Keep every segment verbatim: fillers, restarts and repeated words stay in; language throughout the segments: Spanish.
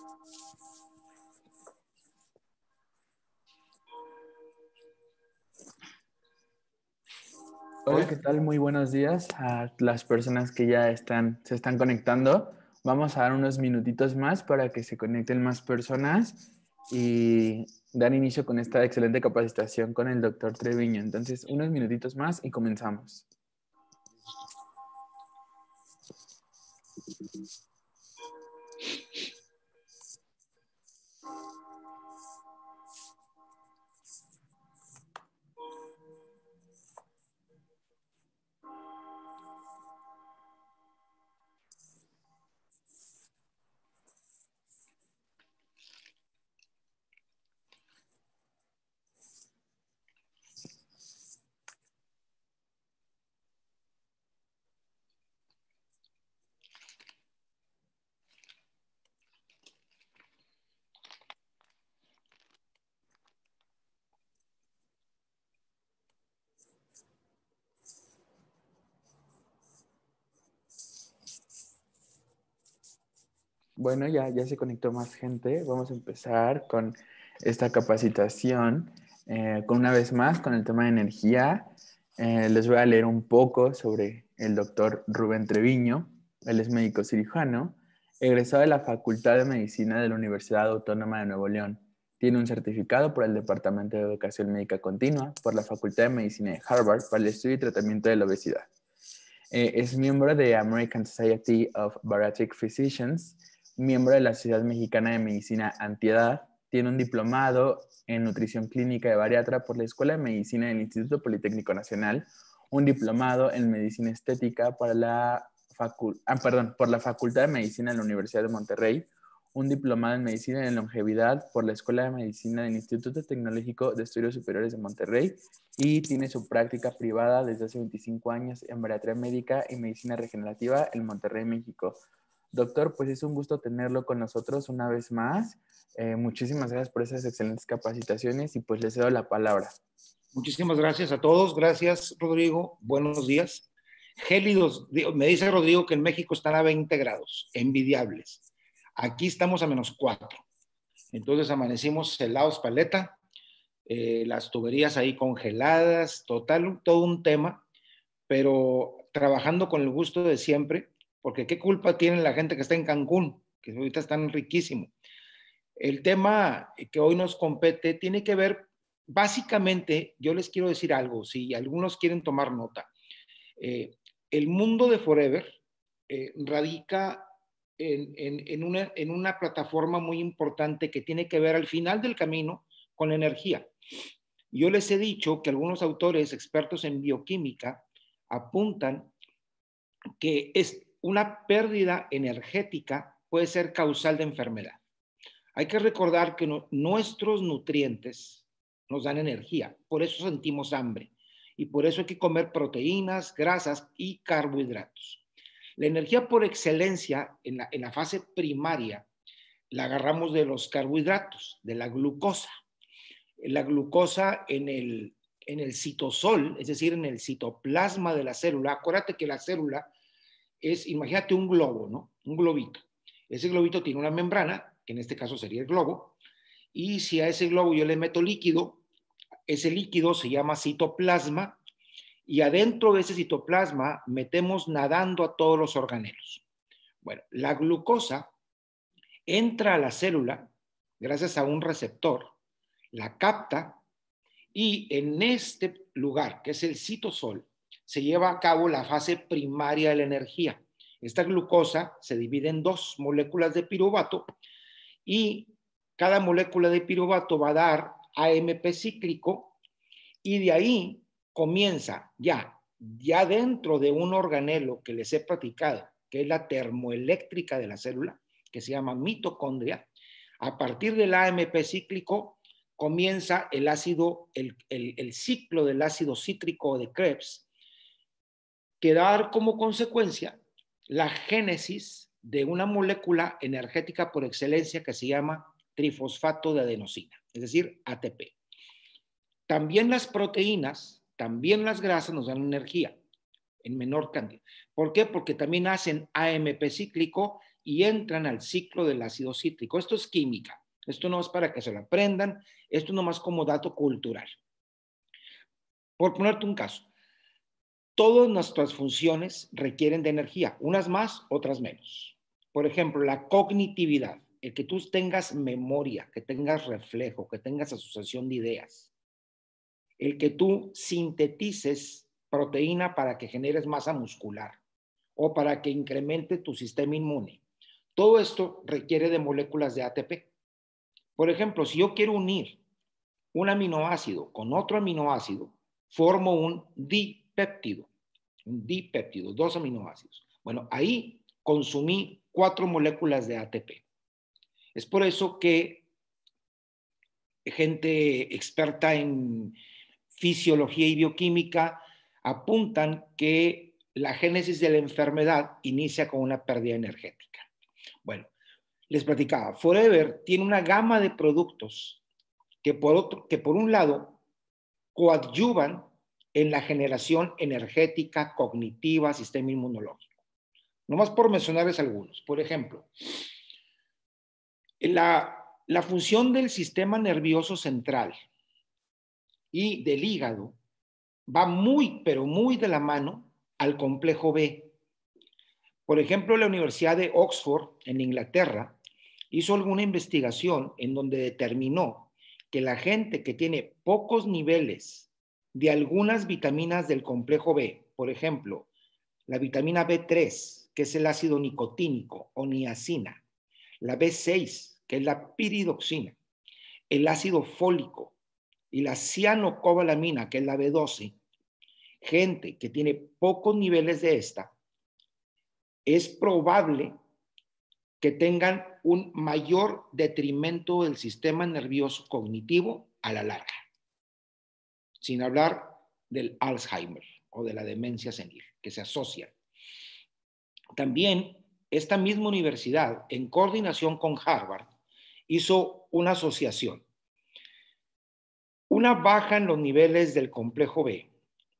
Hola, ¿qué tal? Muy buenos días a las personas que ya están, se están conectando. Vamos a dar unos minutitos más para que se conecten más personas y dar inicio con esta excelente capacitación con el doctor Treviño. Entonces, unos minutitos más y comenzamos. Bueno, ya, ya se conectó más gente. Vamos a empezar con esta capacitación, eh, con una vez más con el tema de energía. Eh, les voy a leer un poco sobre el doctor Rubén Treviño. Él es médico cirujano, egresado de la Facultad de Medicina de la Universidad Autónoma de Nuevo León. Tiene un certificado por el Departamento de Educación Médica Continua por la Facultad de Medicina de Harvard para el estudio y tratamiento de la obesidad. Eh, es miembro de American Society of Bariatric Physicians, miembro de la Sociedad Mexicana de Medicina Antiedad, tiene un diplomado en nutrición clínica de bariatra por la Escuela de Medicina del Instituto Politécnico Nacional, un diplomado en medicina estética para la facu ah, perdón, por la Facultad de Medicina de la Universidad de Monterrey, un diplomado en medicina de longevidad por la Escuela de Medicina del Instituto Tecnológico de Estudios Superiores de Monterrey y tiene su práctica privada desde hace veinticinco años en bariatría médica y medicina regenerativa en Monterrey, México. Doctor, pues es un gusto tenerlo con nosotros una vez más. Eh, muchísimas gracias por esas excelentes capacitaciones y pues le cedo la palabra. Muchísimas gracias a todos. Gracias, Rodrigo. Buenos días. Gélidos, me dice Rodrigo que en México están a veinte grados, envidiables. Aquí estamos a menos cuatro. Entonces amanecimos helados paleta, eh, las tuberías ahí congeladas, total, todo un tema, pero trabajando con el gusto de siempre, porque qué culpa tiene la gente que está en Cancún, que ahorita están riquísimo. El tema que hoy nos compete tiene que ver, básicamente, yo les quiero decir algo, si algunos quieren tomar nota. Eh, el mundo de Forever eh, radica en, en, en, una, en una plataforma muy importante que tiene que ver al final del camino con la energía. Yo les he dicho que algunos autores expertos en bioquímica apuntan que es una pérdida energética puede ser causal de enfermedad. Hay que recordar que no, nuestros nutrientes nos dan energía, por eso sentimos hambre y por eso hay que comer proteínas, grasas y carbohidratos. La energía por excelencia en la, en la fase primaria la agarramos de los carbohidratos, de la glucosa. La glucosa en el, en el citosol, es decir, en el citoplasma de la célula. Acuérdate que la célula es, imagínate un globo, ¿no? Un globito. Ese globito tiene una membrana, que en este caso sería el globo, y si a ese globo yo le meto líquido, ese líquido se llama citoplasma, y adentro de ese citoplasma metemos nadando a todos los organelos. Bueno, la glucosa entra a la célula gracias a un receptor, la capta, y en este lugar, que es el citosol, se lleva a cabo la fase primaria de la energía. Esta glucosa se divide en dos moléculas de piruvato y cada molécula de piruvato va a dar A M P cíclico y de ahí comienza ya, ya dentro de un organelo que les he platicado, que es la termoeléctrica de la célula, que se llama mitocondria. A partir del A M P cíclico comienza el ácido, el, el, el ciclo del ácido cítrico de Krebs, que da a dar como consecuencia la génesis de una molécula energética por excelencia que se llama trifosfato de adenosina, es decir, A T P. También las proteínas, también las grasas nos dan energía en menor cantidad. ¿Por qué? Porque también hacen A M P cíclico y entran al ciclo del ácido cítrico. Esto es química. Esto no es para que se lo aprendan. Esto no más como dato cultural. Por ponerte un caso, todas nuestras funciones requieren de energía, unas más, otras menos. Por ejemplo, la cognitividad, el que tú tengas memoria, que tengas reflejo, que tengas asociación de ideas, el que tú sintetices proteína para que generes masa muscular o para que incremente tu sistema inmune. Todo esto requiere de moléculas de A T P. Por ejemplo, si yo quiero unir un aminoácido con otro aminoácido, formo un dipéptido, un dipéptido, dos aminoácidos. Bueno, ahí consumí cuatro moléculas de A T P. Es por eso que gente experta en fisiología y bioquímica apuntan que la génesis de la enfermedad inicia con una pérdida energética. Bueno, les platicaba, Forever tiene una gama de productos que por, otro, que por un lado coadyuvan en la generación energética, cognitiva, sistema inmunológico. Nomás por mencionarles algunos. Por ejemplo, la, la función del sistema nervioso central y del hígado va muy, pero muy de la mano al complejo B. Por ejemplo, la Universidad de Oxford, en Inglaterra, hizo alguna investigación en donde determinó que la gente que tiene pocos niveles de algunas vitaminas del complejo B, por ejemplo, la vitamina B tres, que es el ácido nicotínico o niacina, la B seis, que es la piridoxina, el ácido fólico y la cianocobalamina, que es la B doce, gente que tiene pocos niveles de esta, es probable que tengan un mayor detrimento del sistema nervioso cognitivo a la larga, sin hablar del Alzheimer o de la demencia senil, que se asocia. También esta misma universidad, en coordinación con Harvard, hizo una asociación. Una baja en los niveles del complejo B,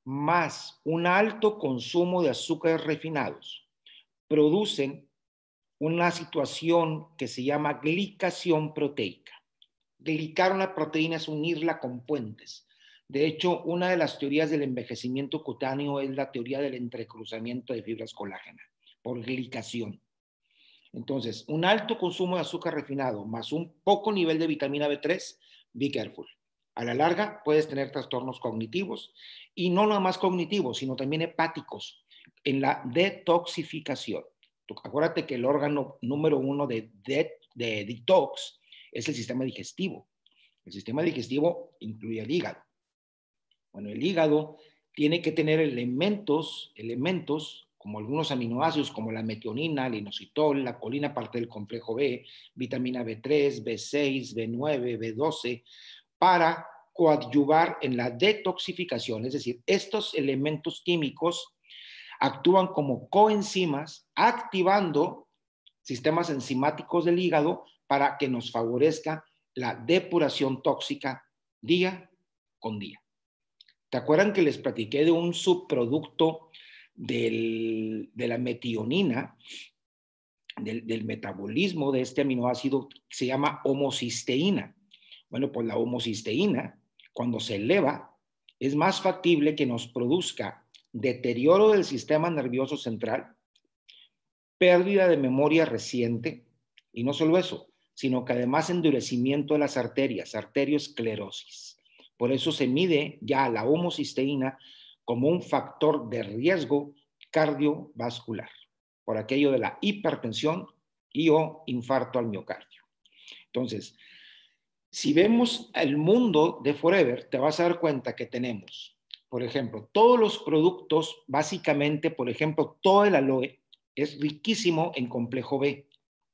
más un alto consumo de azúcares refinados, producen una situación que se llama glicación proteica. Glicar una proteína es unirla con puentes. De hecho, una de las teorías del envejecimiento cutáneo es la teoría del entrecruzamiento de fibras colágena, por glicación. Entonces, un alto consumo de azúcar refinado más un poco nivel de vitamina B tres, be careful. A la larga puedes tener trastornos cognitivos y no nada más cognitivos, sino también hepáticos en la detoxificación. Acuérdate que el órgano número uno de, de, de detox es el sistema digestivo. El sistema digestivo incluye el hígado. Bueno, el hígado tiene que tener elementos, elementos como algunos aminoácidos como la metionina, el inositol, la colina, parte del complejo B, vitamina B tres, B seis, B nueve, B doce, para coadyuvar en la detoxificación. Es decir, estos elementos químicos actúan como coenzimas, activando sistemas enzimáticos del hígado para que nos favorezca la depuración tóxica día con día. ¿Te acuerdan que les platiqué de un subproducto del, de la metionina, del, del metabolismo de este aminoácido que se llama homocisteína? Bueno, pues la homocisteína, cuando se eleva, es más factible que nos produzca deterioro del sistema nervioso central, pérdida de memoria reciente, y no solo eso, sino que además endurecimiento de las arterias, arteriosclerosis. Por eso se mide ya la homocisteína como un factor de riesgo cardiovascular, por aquello de la hipertensión y o infarto al miocardio. Entonces, si vemos el mundo de Forever, te vas a dar cuenta que tenemos, por ejemplo, todos los productos, básicamente, por ejemplo, todo el aloe es riquísimo en complejo B.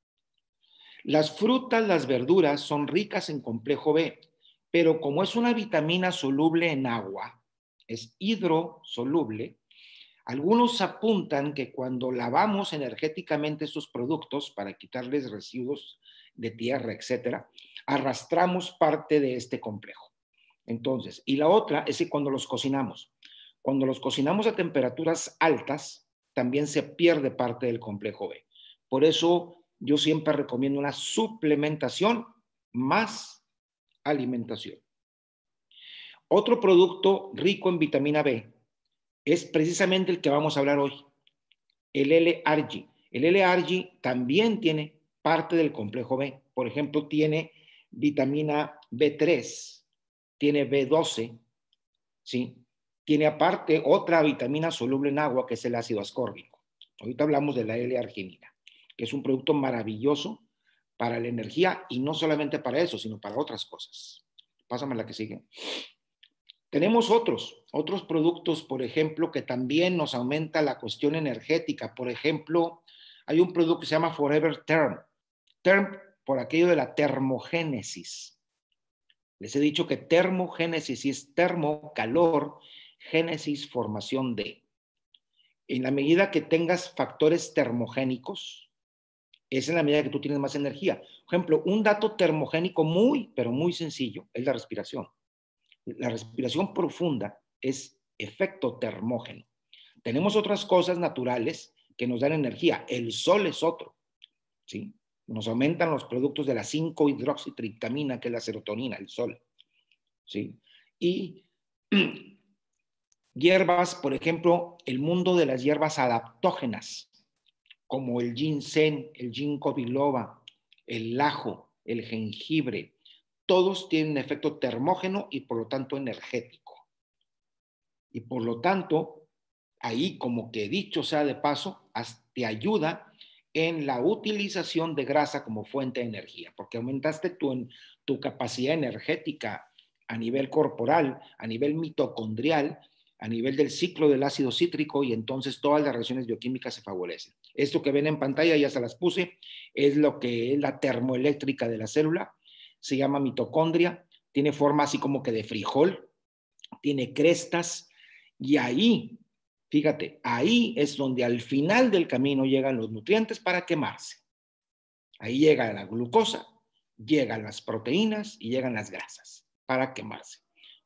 Las frutas, las verduras son ricas en complejo B, pero como es una vitamina soluble en agua, es hidrosoluble, algunos apuntan que cuando lavamos energéticamente estos productos para quitarles residuos de tierra, etcétera, arrastramos parte de este complejo. Entonces, y la otra es que cuando los cocinamos, cuando los cocinamos a temperaturas altas, también se pierde parte del complejo B. Por eso yo siempre recomiendo una suplementación más alimentación. Otro producto rico en vitamina B es precisamente el que vamos a hablar hoy, el L-Argi. El L-Argi también tiene parte del complejo B. Por ejemplo, tiene vitamina B tres, tiene B doce, ¿sí? Tiene aparte otra vitamina soluble en agua que es el ácido ascórbico. Ahorita hablamos de la L-arginina, que es un producto maravilloso para la energía y no solamente para eso, sino para otras cosas. Pásame la que sigue. Tenemos otros, otros productos, por ejemplo, que también nos aumenta la cuestión energética. Por ejemplo, hay un producto que se llama Forever Term. Term por aquello de la termogénesis. Les he dicho que termogénesis es termo, calor, génesis, formación de. En la medida que tengas factores termogénicos, es en la medida que tú tienes más energía. Por ejemplo, un dato termogénico muy, pero muy sencillo es la respiración. La respiración profunda es efecto termógeno. Tenemos otras cosas naturales que nos dan energía. El sol es otro, ¿sí? Nos aumentan los productos de la cinco hidroxitriptamina, que es la serotonina, el sol, ¿sí? Y hierbas, por ejemplo, el mundo de las hierbas adaptógenas, como el ginseng, el ginkgo biloba, el ajo, el jengibre, todos tienen efecto termógeno y por lo tanto energético. Y por lo tanto, ahí como que dicho sea de paso, te ayuda en la utilización de grasa como fuente de energía, porque aumentaste tu, tu capacidad energética a nivel corporal, a nivel mitocondrial, a nivel del ciclo del ácido cítrico, y entonces todas las reacciones bioquímicas se favorecen. Esto que ven en pantalla, ya se las puse, es lo que es la termoeléctrica de la célula. Se llama mitocondria, tiene forma así como que de frijol, tiene crestas, y ahí, fíjate, ahí es donde al final del camino llegan los nutrientes para quemarse. Ahí llega la glucosa, llegan las proteínas y llegan las grasas para quemarse.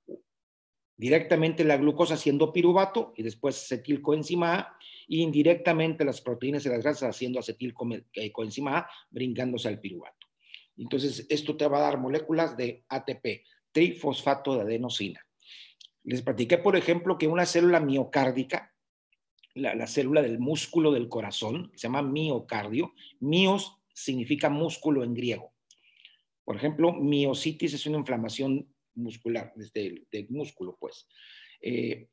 Directamente la glucosa haciendo piruvato y después acetilcoenzima A, y indirectamente las proteínas y las grasas haciendo acetilcoenzima A, brincándose al piruvato. Entonces, esto te va a dar moléculas de A T P, trifosfato de adenosina. Les platiqué, por ejemplo, que una célula miocárdica, la, la célula del músculo del corazón, que se llama miocardio, mios significa músculo en griego. Por ejemplo, miositis es una inflamación muscular, desde del músculo, pues. Eh,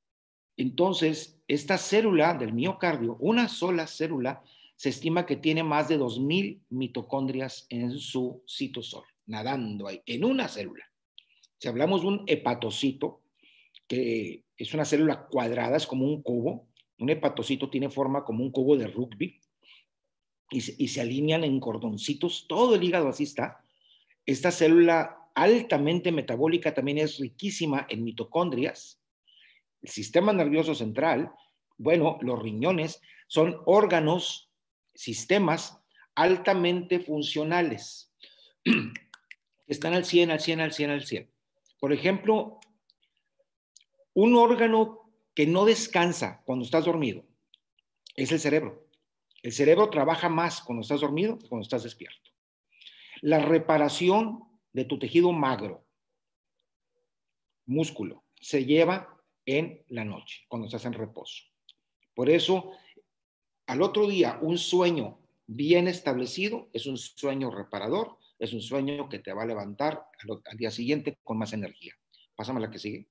entonces, esta célula del miocardio, una sola célula, se estima que tiene más de dos mil mitocondrias en su citosol, nadando ahí, en una célula. Si hablamos de un hepatocito, que es una célula cuadrada, es como un cubo, un hepatocito tiene forma como un cubo de rugby, y se, y se alinean en cordoncitos, todo el hígado así está. Esta célula altamente metabólica también es riquísima en mitocondrias. El sistema nervioso central, bueno, los riñones son órganos, sistemas altamente funcionales. Están al cien, al cien, al cien, al cien. Por ejemplo, un órgano que no descansa cuando estás dormido es el cerebro. El cerebro trabaja más cuando estás dormido que cuando estás despierto. La reparación de tu tejido magro, músculo, se lleva en la noche, cuando estás en reposo. Por eso, al otro día, un sueño bien establecido es un sueño reparador, es un sueño que te va a levantar al, al día siguiente con más energía. Pásame la que sigue.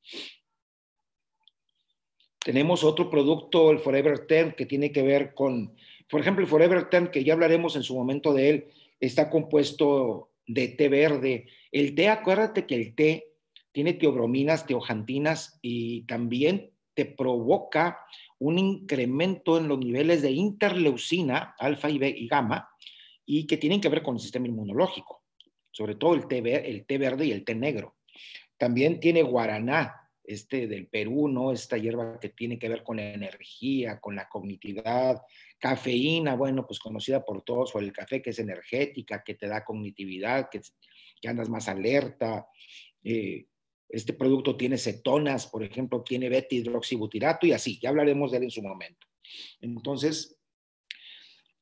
Tenemos otro producto, el Forever Term, que tiene que ver con, por ejemplo, el Forever Term, que ya hablaremos en su momento de él, está compuesto de té verde. El té, acuérdate que el té tiene teobrominas, teojantinas, y también te provoca un incremento en los niveles de interleucina, alfa y, y gamma, y que tienen que ver con el sistema inmunológico, sobre todo el té, el té verde y el té negro. También tiene guaraná, este del Perú, ¿no? Esta hierba que tiene que ver con la energía, con la cognitividad. Cafeína, bueno, pues conocida por todos por el café, que es energética, que te da cognitividad, que, que andas más alerta. Eh, este producto tiene cetonas, por ejemplo, tiene beta-hidroxibutirato y así, ya hablaremos de él en su momento. Entonces,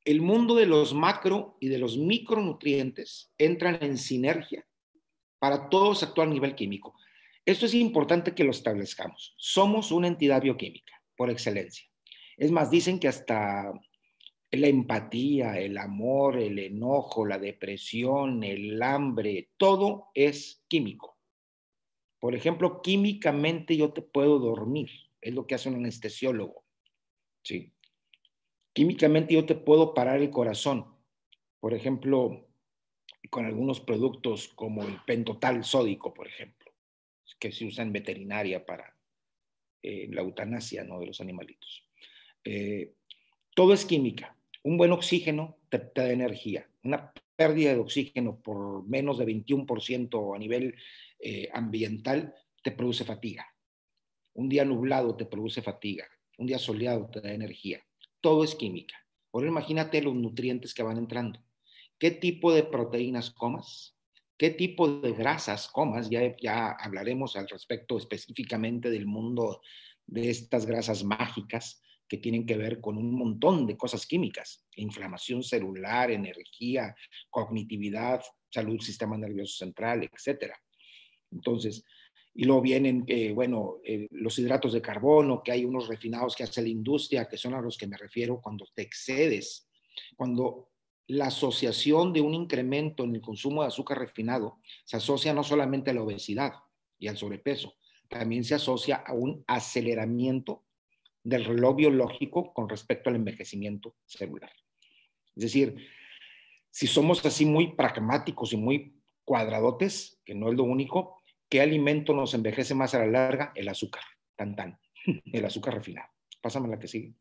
el mundo de los macro y de los micronutrientes entran en sinergia para todos actuar a nivel químico. Esto es importante que lo establezcamos. Somos una entidad bioquímica, por excelencia. Es más, dicen que hasta la empatía, el amor, el enojo, la depresión, el hambre, todo es químico. Por ejemplo, químicamente yo te puedo dormir, es lo que hace un anestesiólogo. ¿Sí? Químicamente yo te puedo parar el corazón. Por ejemplo, con algunos productos como el pentotal sódico, por ejemplo, que se usa en veterinaria para eh, la eutanasia, ¿no?, de los animalitos. Eh, todo es química. Un buen oxígeno te, te da energía. Una pérdida de oxígeno por menos de veintiuno por ciento a nivel eh, ambiental te produce fatiga. Un día nublado te produce fatiga. Un día soleado te da energía. Todo es química. Ahora imagínate los nutrientes que van entrando. ¿Qué tipo de proteínas comas? ¿Qué tipo de grasas comas? Ya, ya hablaremos al respecto específicamente del mundo de estas grasas mágicas que tienen que ver con un montón de cosas químicas. Inflamación celular, energía, cognitividad, salud, sistema nervioso central, etcétera. Entonces, y luego vienen, eh, bueno, eh, los hidratos de carbono, que hay unos refinados que hace la industria, que son a los que me refiero cuando te excedes, cuando la asociación de un incremento en el consumo de azúcar refinado se asocia no solamente a la obesidad y al sobrepeso, también se asocia a un aceleramiento del reloj biológico con respecto al envejecimiento celular. Es decir, si somos así muy pragmáticos y muy cuadradotes, que no es lo único, ¿qué alimento nos envejece más a la larga? El azúcar, tan tan, el azúcar refinado. Pásame la que sigue.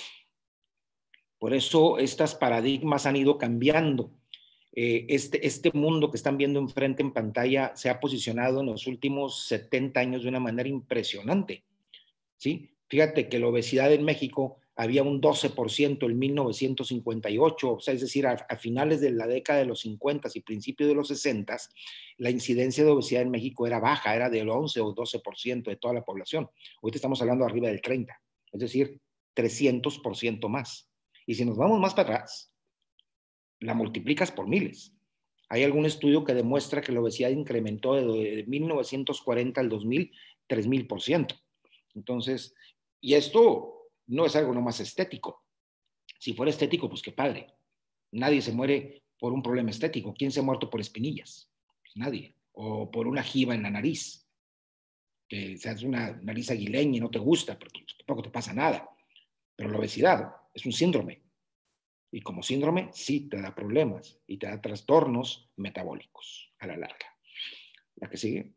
Por eso estos paradigmas han ido cambiando. Eh, este, este mundo que están viendo enfrente en pantalla se ha posicionado en los últimos setenta años de una manera impresionante. ¿Sí? Fíjate que la obesidad en México había un doce por ciento en mil novecientos cincuenta y ocho, o sea, es decir, a, a finales de la década de los cincuenta y principios de los sesenta, la incidencia de obesidad en México era baja, era del once o doce por ciento de toda la población. Ahorita estamos hablando arriba del treinta, es decir, trescientos por ciento más. Y si nos vamos más para atrás, la multiplicas por miles. Hay algún estudio que demuestra que la obesidad incrementó de mil novecientos cuarenta al dos mil, tres mil por ciento. Entonces, y esto no es algo nomás estético. Si fuera estético, pues qué padre. Nadie se muere por un problema estético. ¿Quién se ha muerto por espinillas? Pues nadie. O por una jiba en la nariz. Que seas una nariz aguileña y no te gusta, pero tampoco te pasa nada. Pero la obesidad es un síndrome. Y como síndrome, sí te da problemas y te da trastornos metabólicos a la larga. La que sigue.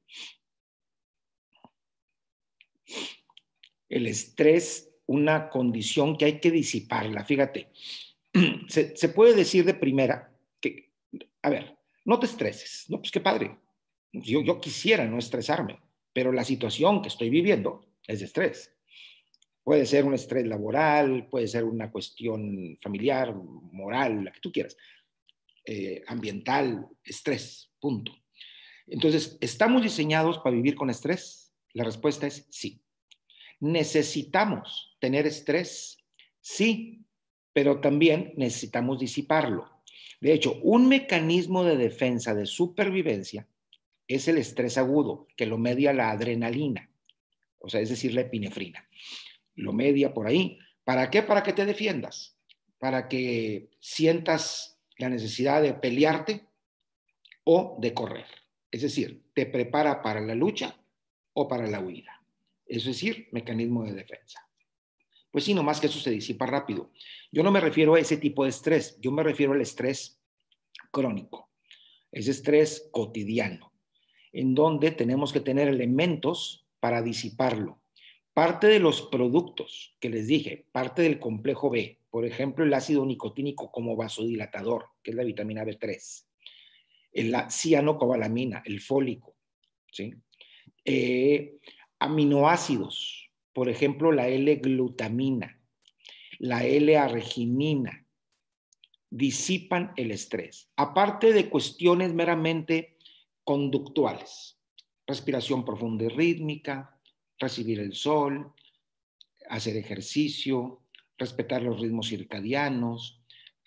El estrés, una condición que hay que disiparla. Fíjate, se, se puede decir de primera que, a ver, no te estreses. No, pues qué padre. Yo, yo quisiera no estresarme, pero la situación que estoy viviendo es de estrés. Puede ser un estrés laboral, puede ser una cuestión familiar, moral, la que tú quieras. Eh, ambiental, estrés, punto. Entonces, ¿estamos diseñados para vivir con estrés? La respuesta es sí. ¿Necesitamos tener estrés? Sí, pero también necesitamos disiparlo. De hecho, un mecanismo de defensa de supervivencia es el estrés agudo, que lo media la adrenalina, o sea, es decir, la epinefrina. Lo media por ahí. ¿Para qué? Para que te defiendas, para que sientas la necesidad de pelearte o de correr. Es decir, te prepara para la lucha o para la huida. Es decir, mecanismo de defensa. Pues sí, nomás que eso se disipa rápido. Yo no me refiero a ese tipo de estrés, yo me refiero al estrés crónico, ese estrés cotidiano, en donde tenemos que tener elementos para disiparlo. Parte de los productos que les dije, parte del complejo B, por ejemplo, el ácido nicotínico como vasodilatador, que es la vitamina B tres, la cianocobalamina, el fólico, ¿sí? Eh, aminoácidos, por ejemplo, la L-glutamina, la L-arginina, disipan el estrés. Aparte de cuestiones meramente conductuales, respiración profunda y rítmica, recibir el sol, hacer ejercicio, respetar los ritmos circadianos,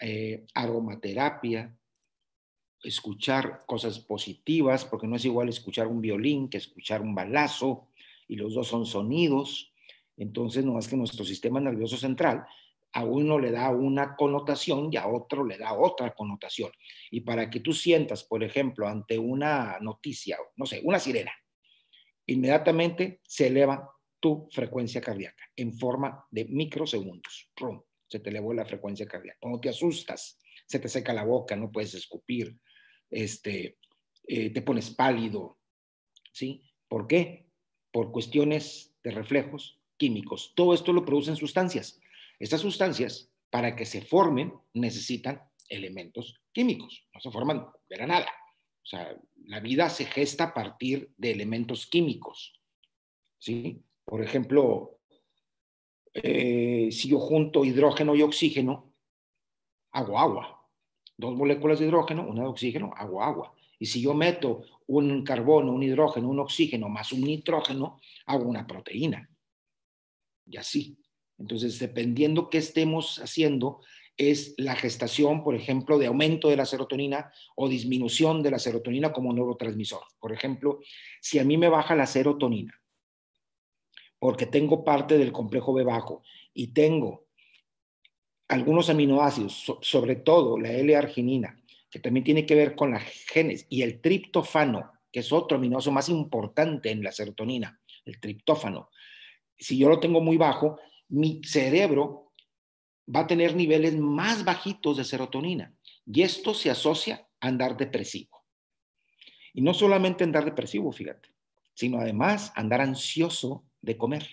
eh, aromaterapia, escuchar cosas positivas, porque no es igual escuchar un violín que escuchar un balazo, y los dos son sonidos. Entonces, no es que nuestro sistema nervioso central a uno le da una connotación y a otro le da otra connotación. Y para que tú sientas, por ejemplo, ante una noticia, no sé, una sirena, inmediatamente se eleva tu frecuencia cardíaca en forma de microsegundos. ¡Prum! Se te elevó la frecuencia cardíaca. Cuando te asustas, se te seca la boca, no puedes escupir, este, eh, te pones pálido, ¿sí? ¿Por qué? Por cuestiones de reflejos químicos. Todo esto lo producen sustancias. Estas sustancias, para que se formen, necesitan elementos químicos. No se forman de la nada. O sea, la vida se gesta a partir de elementos químicos, ¿sí? Por ejemplo, eh, si yo junto hidrógeno y oxígeno, hago agua. Dos moléculas de hidrógeno, una de oxígeno, hago agua. Y si yo meto un carbono, un hidrógeno, un oxígeno más un nitrógeno, hago una proteína. Y así. Entonces, dependiendo qué estemos haciendo, es la gestación, por ejemplo, de aumento de la serotonina o disminución de la serotonina como neurotransmisor. Por ejemplo, si a mí me baja la serotonina, porque tengo parte del complejo B bajo y tengo algunos aminoácidos, so, sobre todo la L-arginina, que también tiene que ver con la genes, y el triptófano, que es otro aminoácido más importante en la serotonina, el triptófano. Si yo lo tengo muy bajo, mi cerebro va a tener niveles más bajitos de serotonina, y esto se asocia a andar depresivo. Y no solamente andar depresivo, fíjate, sino además andar ansioso de comer.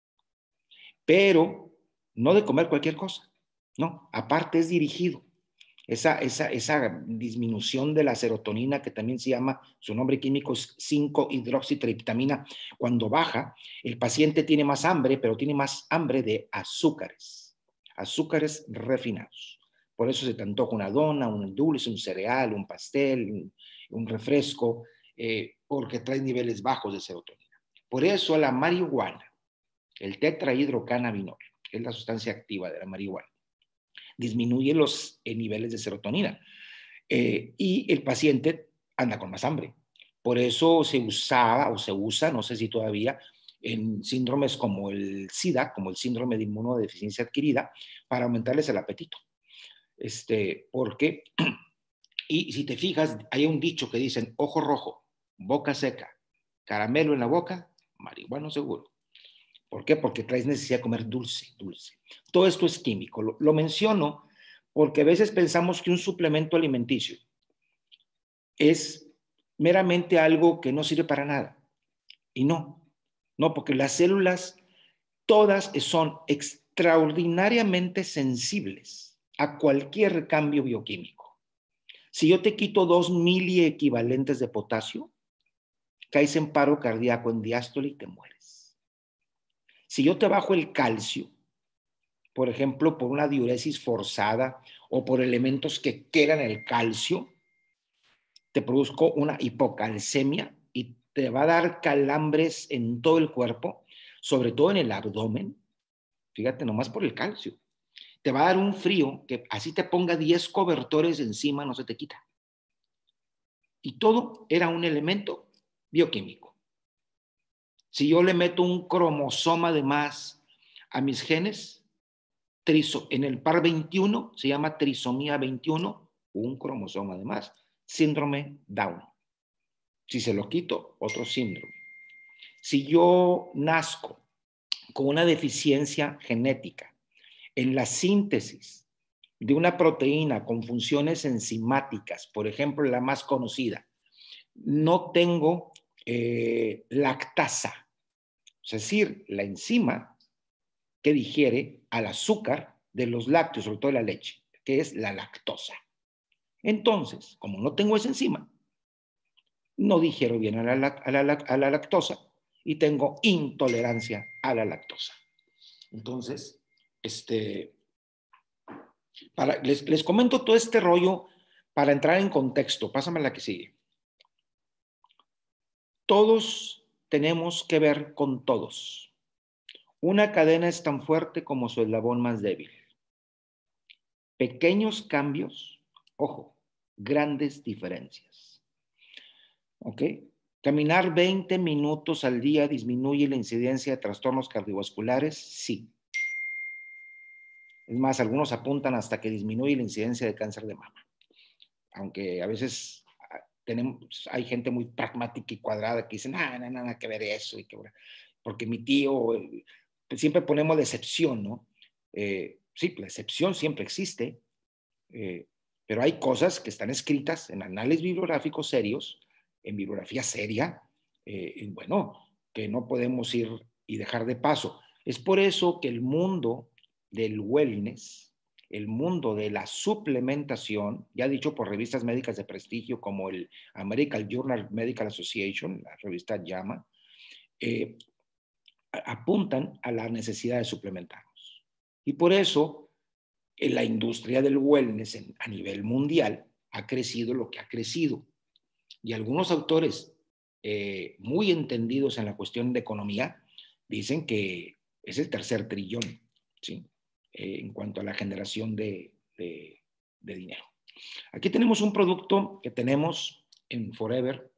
Pero no de comer cualquier cosa, no, aparte es dirigido. Esa, esa, esa disminución de la serotonina, que también se llama, su nombre químico es cinco hidroxitriptamina, cuando baja, el paciente tiene más hambre, pero tiene más hambre de azúcares, azúcares refinados. Por eso se te antoja una dona, un dulce, un cereal, un pastel, un, un refresco, eh, porque trae niveles bajos de serotonina. Por eso la marihuana, el tetrahidrocannabinol, que es la sustancia activa de la marihuana, disminuye los eh, niveles de serotonina eh, y el paciente anda con más hambre. Por eso se usaba o se usa, no sé si todavía, en síndromes como el SIDA, como el síndrome de inmunodeficiencia adquirida, para aumentarles el apetito. Este, porque, y si te fijas, hay un dicho que dicen, ojo rojo, boca seca, caramelo en la boca, marihuana seguro. ¿Por qué? Porque traes necesidad de comer dulce, dulce. Todo esto es químico. Lo, lo menciono porque a veces pensamos que un suplemento alimenticio es meramente algo que no sirve para nada. Y no, no, porque las células todas son extraordinariamente sensibles a cualquier cambio bioquímico. Si yo te quito dos miliequivalentes de potasio, caes en paro cardíaco en diástole y te mueres. Si yo te bajo el calcio, por ejemplo, por una diuresis forzada o por elementos que quedan el calcio, te produzco una hipocalcemia y te va a dar calambres en todo el cuerpo, sobre todo en el abdomen, fíjate, nomás por el calcio. Te va a dar un frío que así te ponga diez cobertores encima, no se te quita. Y todo era un elemento bioquímico. Si yo le meto un cromosoma de más a mis genes, triso, en el par veintiuno se llama trisomía veintiuno, un cromosoma de más, síndrome Down. Si se lo quito, otro síndrome. Si yo nazco con una deficiencia genética en la síntesis de una proteína con funciones enzimáticas, por ejemplo, la más conocida, no tengo eh, lactasa, es decir, la enzima que digiere al azúcar de los lácteos, sobre todo de la leche, que es la lactosa. Entonces, como no tengo esa enzima, no digiero bien a la, a la, a la lactosa y tengo intolerancia a la lactosa. Entonces, este, para, les, les comento todo este rollo para entrar en contexto. Pásame la que sigue. Todos tenemos que ver con todos. Una cadena es tan fuerte como su eslabón más débil. Pequeños cambios, ojo, grandes diferencias. ¿Ok? ¿Caminar veinte minutos al día disminuye la incidencia de trastornos cardiovasculares? Sí. Es más, algunos apuntan hasta que disminuye la incidencia de cáncer de mama. Aunque a veces tenemos, hay gente muy pragmática y cuadrada que dice, nada, nada, nada que ver eso. Y que, porque mi tío, pues siempre ponemos la excepción, ¿no? Eh, sí, la excepción siempre existe, eh, pero hay cosas que están escritas en análisis bibliográficos serios, en bibliografía seria, eh, y bueno, que no podemos ir y dejar de paso. Es por eso que el mundo del wellness, el mundo de la suplementación, ya dicho por revistas médicas de prestigio como el American Journal Medical Association, la revista JAMA, eh, apuntan a la necesidad de suplementarnos. Y por eso en la industria del wellness en, a nivel mundial ha crecido lo que ha crecido. Y algunos autores eh, muy entendidos en la cuestión de economía dicen que es el tercer trillón, ¿sí? Eh, en cuanto a la generación de, de, de dinero. Aquí tenemos un producto que tenemos en Forever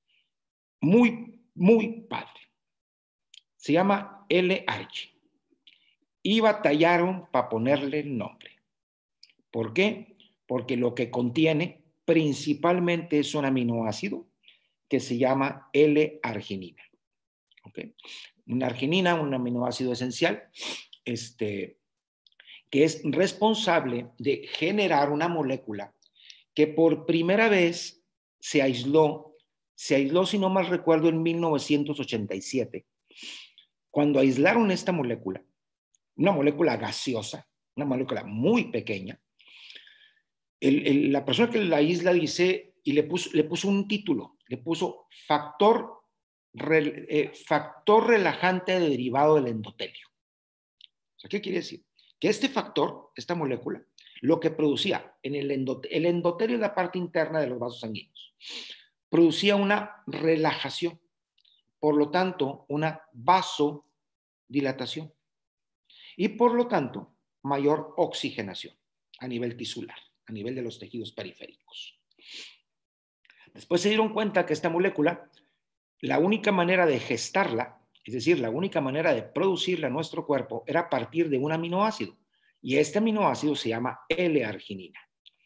muy, muy padre. Se llama L-Arch. Y batallaron para ponerle el nombre. ¿Por qué? Porque lo que contiene principalmente es un aminoácido que se llama L-arginina. ¿Okay? Una arginina, un aminoácido esencial, este, que es responsable de generar una molécula que por primera vez se aisló, se aisló, si no mal recuerdo, en mil novecientos ochenta y siete. Cuando aislaron esta molécula, una molécula gaseosa, una molécula muy pequeña, el, el, la persona que la aísla dice, y le puso, le puso un título, le puso factor, re, eh, factor relajante derivado del endotelio. O sea, ¿qué quiere decir? Que este factor, esta molécula, lo que producía en el endotelio, el endotelio es la parte interna de los vasos sanguíneos, producía una relajación, por lo tanto, una vasodilatación y por lo tanto, mayor oxigenación a nivel tisular, a nivel de los tejidos periféricos. Después se dieron cuenta que esta molécula, la única manera de gestarla, es decir, la única manera de producirla en nuestro cuerpo, era a partir de un aminoácido. Y este aminoácido se llama L-arginina.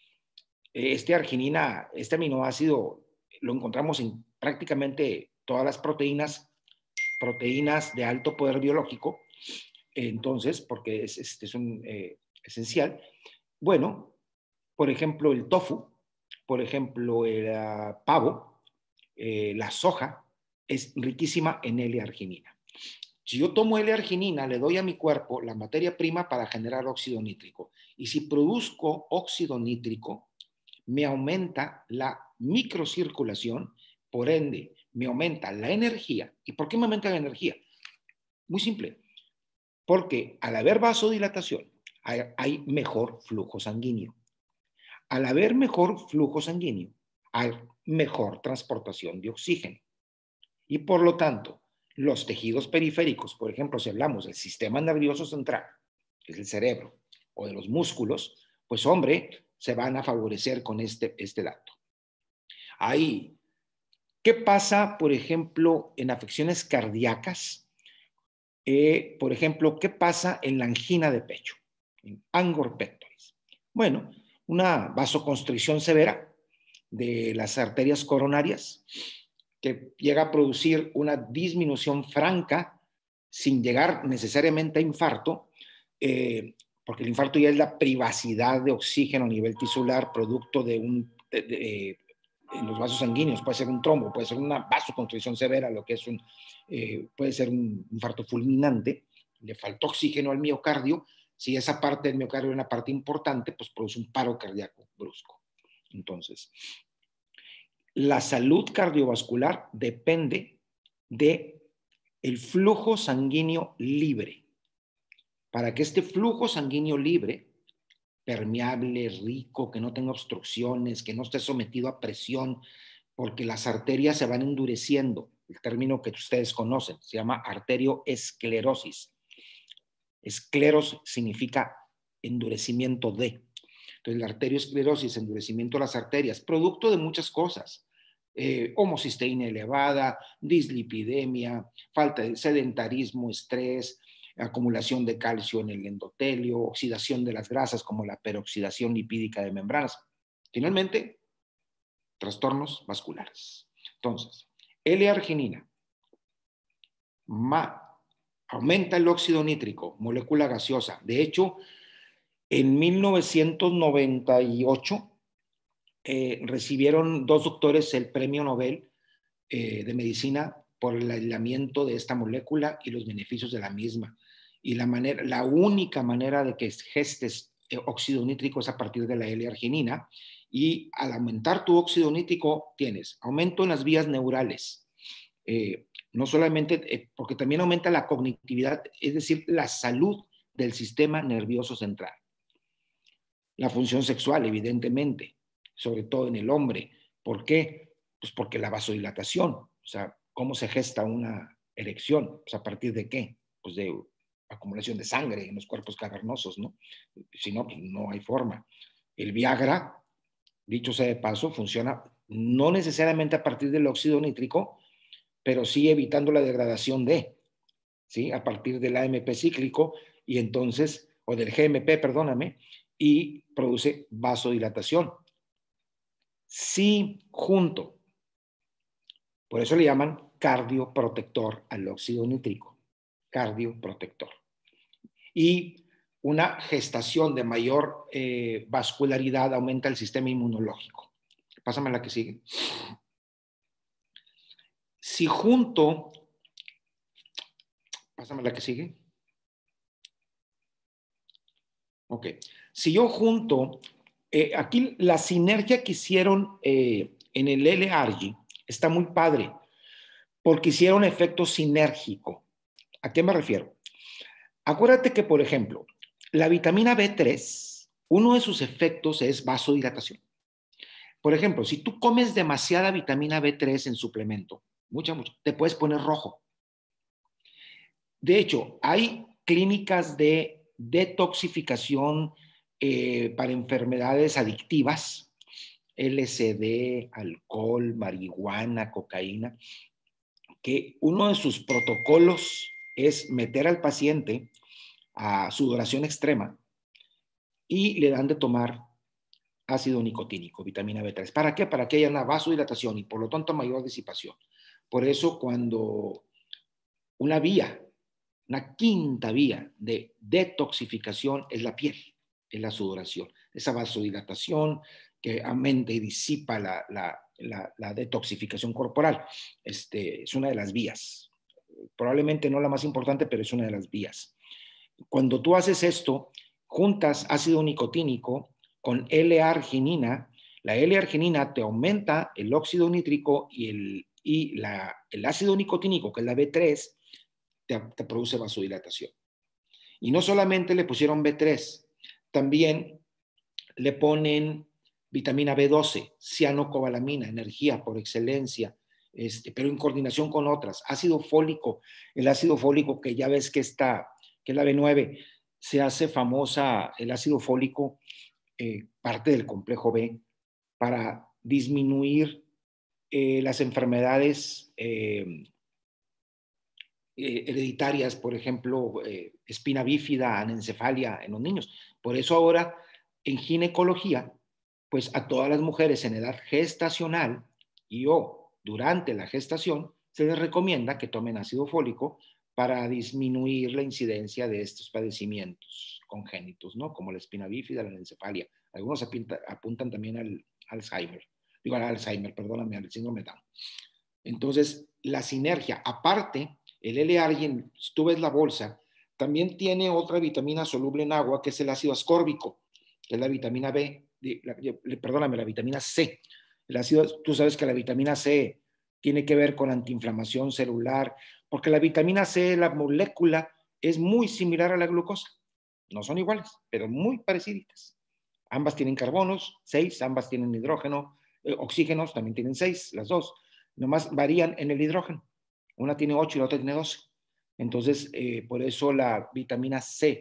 Este arginina, este aminoácido lo encontramos en prácticamente todas las proteínas, proteínas de alto poder biológico. Entonces, porque es, es, es un eh, esencial. Bueno, por ejemplo, el tofu, por ejemplo, el uh, pavo, eh, la soja, es riquísima en L-arginina. Si yo tomo L-arginina, le doy a mi cuerpo la materia prima para generar óxido nítrico. Y si produzco óxido nítrico, me aumenta la microcirculación, por ende, me aumenta la energía. ¿Y por qué me aumenta la energía? Muy simple. Porque al haber vasodilatación, hay, hay mejor flujo sanguíneo. Al haber mejor flujo sanguíneo, hay mejor transportación de oxígeno. Y por lo tanto, los tejidos periféricos, por ejemplo, si hablamos del sistema nervioso central, que es el cerebro, o de los músculos, pues hombre, se van a favorecer con este, este dato. Ahí, ¿qué pasa, por ejemplo, en afecciones cardíacas? Eh, por ejemplo, ¿qué pasa en la angina de pecho? En angor pectoris. Bueno, una vasoconstricción severa de las arterias coronarias que llega a producir una disminución franca sin llegar necesariamente a infarto, eh, porque el infarto ya es la privacidad de oxígeno a nivel tisular producto de un... De, de, en los vasos sanguíneos, puede ser un trombo, puede ser una vasoconstricción severa, lo que es un, eh, puede ser un infarto fulminante, le faltó oxígeno al miocardio, si esa parte del miocardio es una parte importante, pues produce un paro cardíaco brusco. Entonces, la salud cardiovascular depende de el flujo sanguíneo libre. Para que este flujo sanguíneo libre, permeable, rico, que no tenga obstrucciones, que no esté sometido a presión, porque las arterias se van endureciendo. El término que ustedes conocen se llama arterioesclerosis. Escleros significa endurecimiento de. Entonces, la arteriosclerosis, endurecimiento de las arterias, producto de muchas cosas. Eh, homocisteína elevada, dislipidemia, falta de sedentarismo, estrés, acumulación de calcio en el endotelio, oxidación de las grasas como la peroxidación lipídica de membranas. Finalmente, trastornos vasculares. Entonces, L-arginina aumenta el óxido nítrico, molécula gaseosa. De hecho, en mil novecientos noventa y ocho eh, recibieron dos doctores el premio Nobel eh, de medicina por el aislamiento de esta molécula y los beneficios de la misma. Y la, manera, la única manera de que gestes eh, óxido nítrico es a partir de la L-arginina, y al aumentar tu óxido nítrico tienes aumento en las vías neurales, eh, no solamente, eh, porque también aumenta la cognitividad, es decir, la salud del sistema nervioso central. La función sexual, evidentemente, sobre todo en el hombre. ¿Por qué? Pues porque la vasodilatación, o sea, ¿cómo se gesta una erección? Pues ¿a partir de qué? Pues de acumulación de sangre en los cuerpos cavernosos, ¿no? Si no, pues no hay forma. El Viagra, dicho sea de paso, funciona no necesariamente a partir del óxido nítrico, pero sí evitando la degradación de, ¿sí? A partir del A M P cíclico, y entonces, o del G M P, perdóname, y produce vasodilatación. Sí, junto. Por eso le llaman cardioprotector al óxido nítrico. Cardioprotector. Y una gestación de mayor eh, vascularidad aumenta el sistema inmunológico. Pásame la que sigue. Si junto, pásame la que sigue. Ok. Si yo junto, eh, aquí la sinergia que hicieron eh, en el L-argi está muy padre, porque hicieron efecto sinérgico. ¿A qué me refiero? Acuérdate que, por ejemplo, la vitamina B tres, uno de sus efectos es vasodilatación. Por ejemplo, si tú comes demasiada vitamina B tres en suplemento, mucha, mucha, te puedes poner rojo. De hecho, hay clínicas de detoxificación eh, para enfermedades adictivas, L S D, alcohol, marihuana, cocaína, que uno de sus protocolos es meter al paciente a sudoración extrema y le dan de tomar ácido nicotínico, vitamina B tres. ¿Para qué? Para que haya una vasodilatación y por lo tanto mayor disipación. Por eso cuando una vía, una quinta vía de detoxificación es la piel, es la sudoración. Esa vasodilatación que aumenta y disipa la, la, la, la detoxificación corporal. Este, es una de las vías. Probablemente no la más importante, pero es una de las vías. Cuando tú haces esto, juntas ácido nicotínico con L-arginina, la L-arginina te aumenta el óxido nítrico y, el, y la, el ácido nicotínico, que es la B tres, te, te produce vasodilatación. Y no solamente le pusieron B tres, también le ponen vitamina B doce, cianocobalamina, energía por excelencia, este, pero en coordinación con otras. Ácido fólico, el ácido fólico que ya ves que está, que es la B nueve, se hace famosa el ácido fólico, eh, parte del complejo B, para disminuir eh, las enfermedades eh, eh, hereditarias, por ejemplo, eh, espina bífida, anencefalia en los niños. Por eso ahora en ginecología, pues a todas las mujeres en edad gestacional y o durante la gestación se les recomienda que tomen ácido fólico para disminuir la incidencia de estos padecimientos congénitos, ¿no? Como la espina bífida, la anencefalia. Algunos apunta, apuntan también al Alzheimer. Digo, al Alzheimer, perdóname, al síndrome de Down. Entonces, la sinergia, aparte, el L-argin, si tú ves la bolsa, también tiene otra vitamina soluble en agua, que es el ácido ascórbico, que es la vitamina B, la, perdóname, la vitamina C. El ácido, tú sabes que la vitamina C tiene que ver con antiinflamación celular, porque la vitamina C, la molécula, es muy similar a la glucosa. No son iguales, pero muy parecidas. Ambas tienen carbonos, seis, ambas tienen hidrógeno, eh, oxígenos, también tienen seis, las dos. Nomás varían en el hidrógeno. Una tiene ocho y la otra tiene doce. Entonces, eh, por eso la vitamina C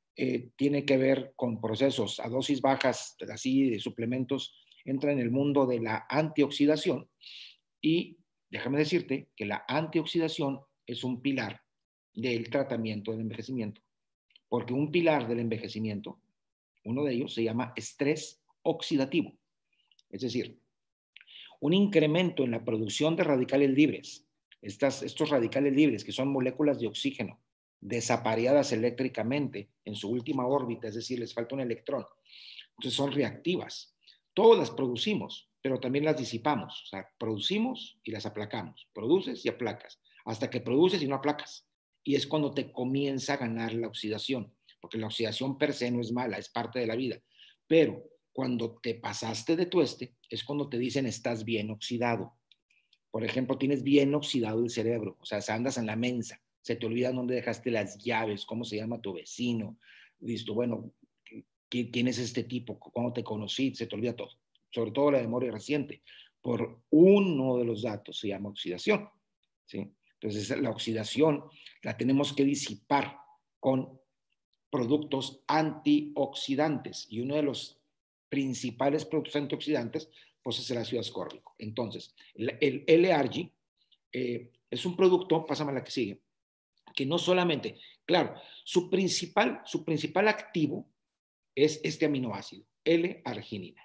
eh, tiene que ver con procesos a dosis bajas, así de suplementos, entra en el mundo de la antioxidación. Y déjame decirte que la antioxidación es un pilar del tratamiento del envejecimiento, porque un pilar del envejecimiento, uno de ellos se llama estrés oxidativo, es decir, un incremento en la producción de radicales libres. Estas, estos radicales libres, que son moléculas de oxígeno desapareadas eléctricamente en su última órbita, es decir, les falta un electrón. Entonces son reactivas. Todas las producimos, pero también las disipamos. O sea, producimos y las aplacamos. Produces y aplacas, hasta que produces y no aplacas. Y es cuando te comienza a ganar la oxidación, porque la oxidación per se no es mala, es parte de la vida. Pero cuando te pasaste de tueste, es cuando te dicen estás bien oxidado. Por ejemplo, tienes bien oxidado el cerebro, o sea, andas en la mensa, se te olvida dónde dejaste las llaves, cómo se llama tu vecino, listo, bueno, quién es este tipo, cómo te conocí, se te olvida todo, sobre todo la memoria reciente, por uno de los datos se llama oxidación, ¿sí? Entonces, la oxidación la tenemos que disipar con productos antioxidantes, y uno de los principales productos antioxidantes pues es el ácido ascórbico. Entonces, el, el L-Argi eh, es un producto, pásame a la que sigue, que no solamente, claro, su principal, su principal activo es este aminoácido, L-arginina,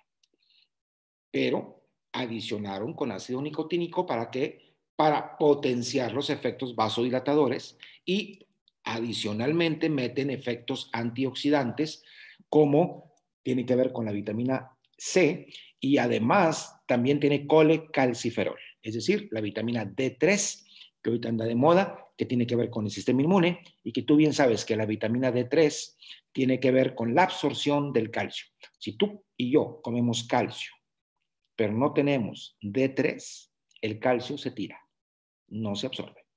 pero adicionaron con ácido nicotínico para que para potenciar los efectos vasodilatadores, y adicionalmente meten efectos antioxidantes como tiene que ver con la vitamina C, y además también tiene colecalciferol, es decir, la vitamina D tres, que ahorita anda de moda, que tiene que ver con el sistema inmune, y que tú bien sabes que la vitamina D tres tiene que ver con la absorción del calcio. Si tú y yo comemos calcio, pero no tenemos D tres, el calcio se tira, no se absorbe.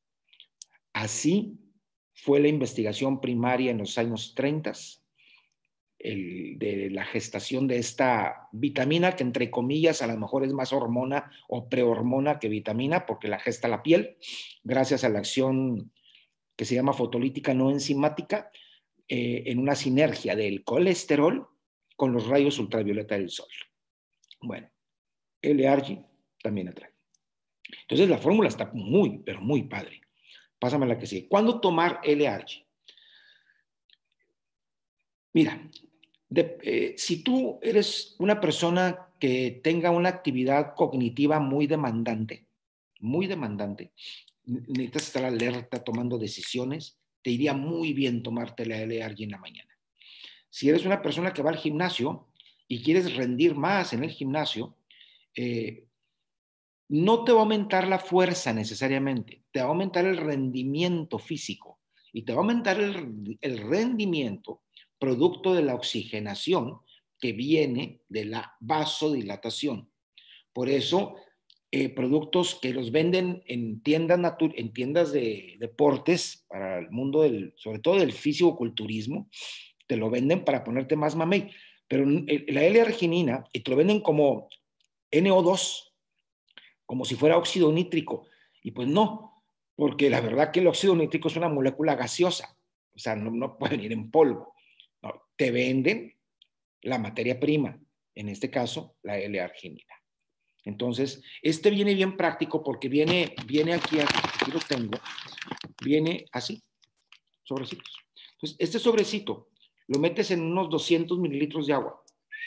Así fue la investigación primaria en los años treinta, el, de la gestación de esta vitamina, que entre comillas a lo mejor es más hormona o prehormona que vitamina, porque la gesta la piel, gracias a la acción que se llama fotolítica no enzimática, eh, en una sinergia del colesterol con los rayos ultravioleta del sol. Bueno, L-Argi también atrae. Entonces la fórmula está muy, pero muy padre. Pásame la que sigue. ¿Cuándo tomar L-Argi? Mira, de, eh, si tú eres una persona que tenga una actividad cognitiva muy demandante, muy demandante, necesitas estar alerta tomando decisiones, te iría muy bien tomarte la L-Argi en la mañana. Si eres una persona que va al gimnasio y quieres rendir más en el gimnasio, eh, no te va a aumentar la fuerza necesariamente, te va a aumentar el rendimiento físico, y te va a aumentar el, el rendimiento producto de la oxigenación que viene de la vasodilatación. Por eso, eh, productos que los venden en tiendas, en tiendas de deportes para el mundo del, sobre todo del fisicoculturismo, te lo venden para ponerte más mamey, pero la L-arginina, y te lo venden como N O dos, como si fuera óxido nítrico, y pues no, porque la verdad que el óxido nítrico es una molécula gaseosa, o sea, no, no puede venir en polvo. No, te venden la materia prima, en este caso la L-arginina. Entonces, este viene bien práctico porque viene, viene aquí, aquí lo tengo, viene así, sobrecitos. Entonces, este sobrecito lo metes en unos doscientos mililitros de agua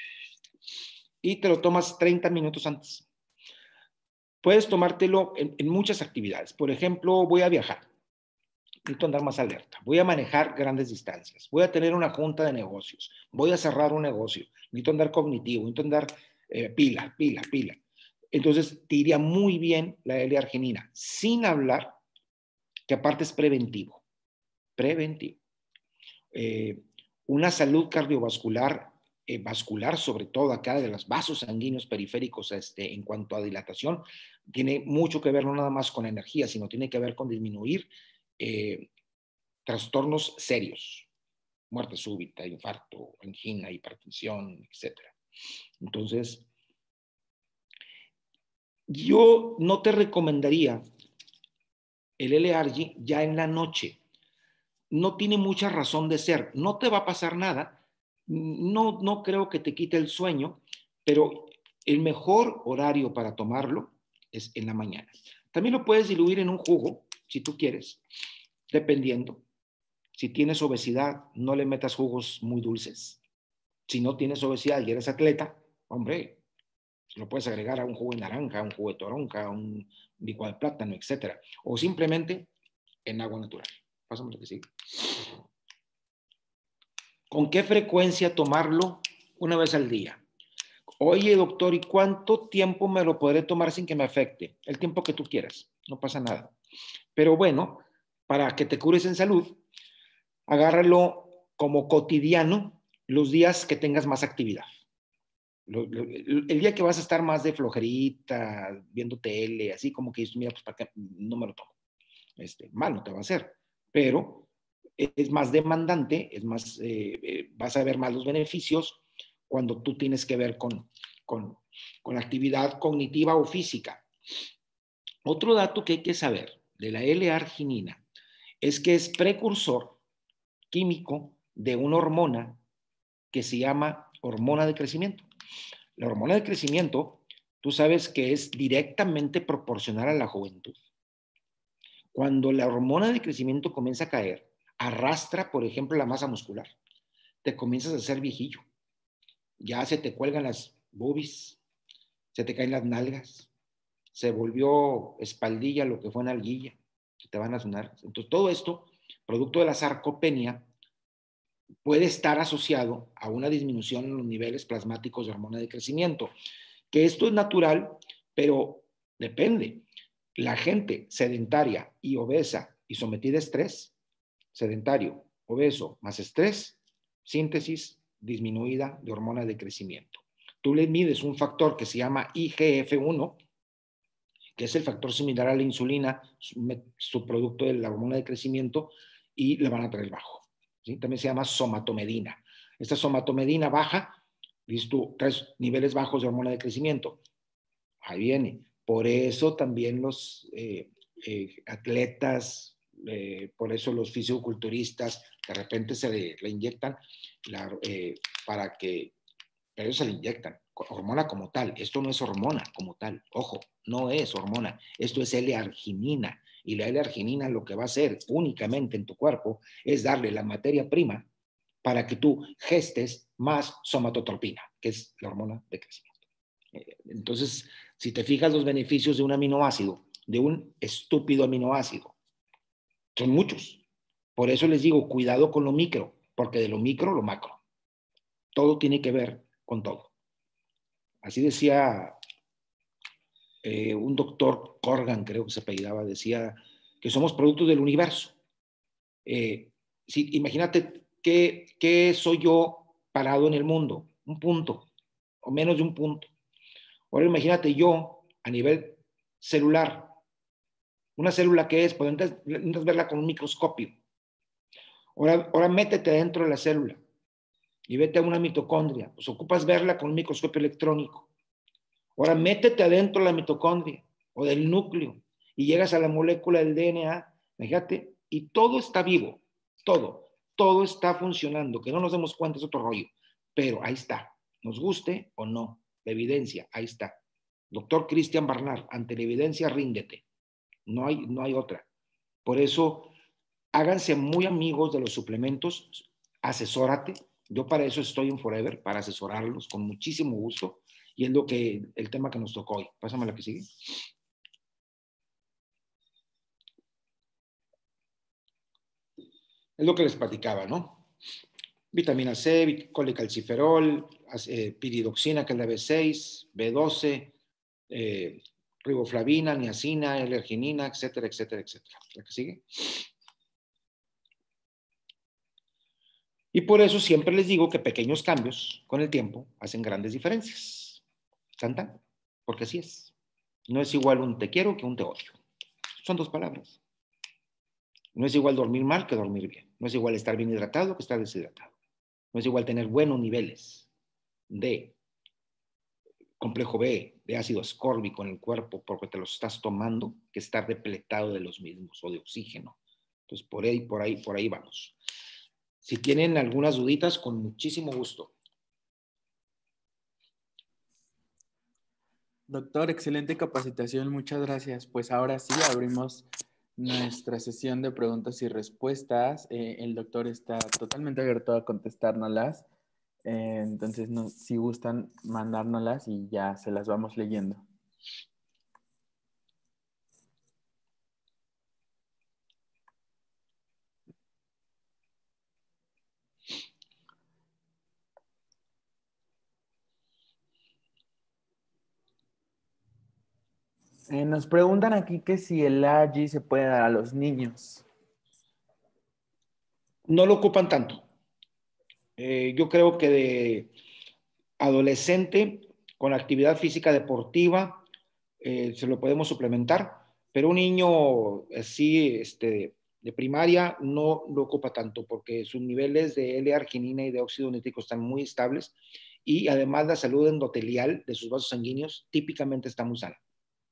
y te lo tomas treinta minutos antes. Puedes tomártelo en, en muchas actividades. Por ejemplo, voy a viajar, necesito andar más alerta, voy a manejar grandes distancias, voy a tener una junta de negocios, voy a cerrar un negocio, necesito andar cognitivo, necesito andar eh, pila, pila, pila. Entonces, te iría muy bien la L-arginina, sin hablar que aparte es preventivo, preventivo. Eh, una salud cardiovascular, eh, vascular sobre todo acá de los vasos sanguíneos periféricos este, en cuanto a dilatación, tiene mucho que ver no nada más con energía, sino tiene que ver con disminuir eh, trastornos serios, muerte súbita, infarto, angina, hipertensión, etcétera. Entonces, yo no te recomendaría el L-Argi ya en la noche, no tiene mucha razón de ser. No te va a pasar nada. No, no creo que te quite el sueño, pero el mejor horario para tomarlo es en la mañana. También lo puedes diluir en un jugo, si tú quieres, dependiendo. Si tienes obesidad, no le metas jugos muy dulces. Si no tienes obesidad y eres atleta, hombre, lo puedes agregar a un jugo de naranja, a un jugo de toronja, a un licuado de plátano, etcétera. O simplemente en agua natural. Pásame lo que sigue. ¿Con qué frecuencia tomarlo? Una vez al día. Oye, doctor, ¿y cuánto tiempo me lo podré tomar sin que me afecte? El tiempo que tú quieras, no pasa nada. Pero bueno, para que te cures en salud, agárralo como cotidiano los días que tengas más actividad. El día que vas a estar más de flojerita, viendo tele, así como que, mira, pues para qué no me lo tomo. Este, mal no te va a hacer, pero es más demandante, es más, eh, eh, vas a ver más los beneficios cuando tú tienes que ver con, con, con actividad cognitiva o física. Otro dato que hay que saber de la L-arginina es que es precursor químico de una hormona que se llama hormona de crecimiento. La hormona de crecimiento, tú sabes que es directamente proporcional a la juventud. Cuando la hormona de crecimiento comienza a caer, arrastra, por ejemplo, la masa muscular. Te comienzas a hacer viejillo. Ya se te cuelgan las boobies, se te caen las nalgas, se volvió espaldilla lo que fue nalguilla, te van a sonar. Entonces, todo esto, producto de la sarcopenia, puede estar asociado a una disminución en los niveles plasmáticos de hormona de crecimiento, que esto es natural, pero depende. La gente sedentaria y obesa y sometida a estrés, sedentario, obeso, más estrés, síntesis disminuida de hormona de crecimiento. Tú le mides un factor que se llama I G F uno, que es el factor similar a la insulina, subproducto de la hormona de crecimiento, y le van a traer bajo. ¿Sí? También se llama somatomedina. Esta somatomedina baja, dices tú, traes niveles bajos de hormona de crecimiento. Ahí viene. Por eso también los eh, eh, atletas, eh, por eso los fisicoculturistas, de repente se le, le inyectan la, eh, para que, pero ellos se le inyectan hormona como tal. Esto no es hormona como tal. Ojo, no es hormona. Esto es L-arginina. Y la L-arginina lo que va a hacer únicamente en tu cuerpo es darle la materia prima para que tú gestes más somatotropina, que es la hormona de crecimiento. Entonces, si te fijas los beneficios de un aminoácido, de un estúpido aminoácido, son muchos. Por eso les digo, cuidado con lo micro, porque de lo micro, lo macro. Todo tiene que ver con todo. Así decía eh, un doctor Corgan, creo que se apellidaba, decía que somos productos del universo. Eh, si, imagínate qué, qué soy yo parado en el mundo, un punto, o menos de un punto. Ahora imagínate yo a nivel celular. Una célula que es, puedes verla con un microscopio. Ahora, ahora métete dentro de la célula y vete a una mitocondria. Pues ocupas verla con un microscopio electrónico. Ahora métete adentro de la mitocondria o del núcleo y llegas a la molécula del D N A, fíjate, y todo está vivo, todo, todo está funcionando, que no nos demos cuenta es otro rollo, pero ahí está, nos guste o no, la evidencia, ahí está. Doctor Cristian Barnard, ante la evidencia ríndete, no hay, no hay otra. Por eso, háganse muy amigos de los suplementos, asesórate, yo para eso estoy en Forever, para asesorarlos con muchísimo gusto. Y es lo que, el tema que nos tocó hoy. Pásame la que sigue. Es lo que les platicaba, ¿no? Vitamina C, colecalciferol, eh, piridoxina, que es la B seis, B doce, eh, riboflavina, niacina, L-arginina, etcétera, etcétera, etcétera. ¿La que sigue? Y por eso siempre les digo que pequeños cambios con el tiempo hacen grandes diferencias. ¿Santa? Porque así es. No es igual un te quiero que un te odio. Son dos palabras. No es igual dormir mal que dormir bien. No es igual estar bien hidratado que estar deshidratado. No es igual tener buenos niveles de complejo B, de ácido ascórbico en el cuerpo porque te los estás tomando, que estar depletado de los mismos o de oxígeno. Entonces, por ahí, por ahí, por ahí vamos. Si tienen algunas duditas, con muchísimo gusto. Doctor, excelente capacitación, muchas gracias. Pues ahora sí abrimos nuestra sesión de preguntas y respuestas. Eh, el doctor está totalmente abierto a contestárnoslas. Eh, entonces, no, si gustan, mandárnoslas y ya se las vamos leyendo. Eh, nos preguntan aquí que si el A R G se puede dar a los niños. No lo ocupan tanto. Eh, yo creo que de adolescente con actividad física deportiva eh, se lo podemos suplementar, pero un niño así este, de primaria no lo ocupa tanto porque sus niveles de L-arginina y de óxido nítrico están muy estables y además la salud endotelial de sus vasos sanguíneos típicamente está muy sana.